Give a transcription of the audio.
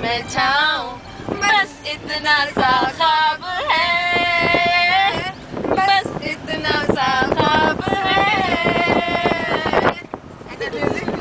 मैं चाहूं, बस इतना सा ख्वाब है, बस इतना सा ख्वाब है।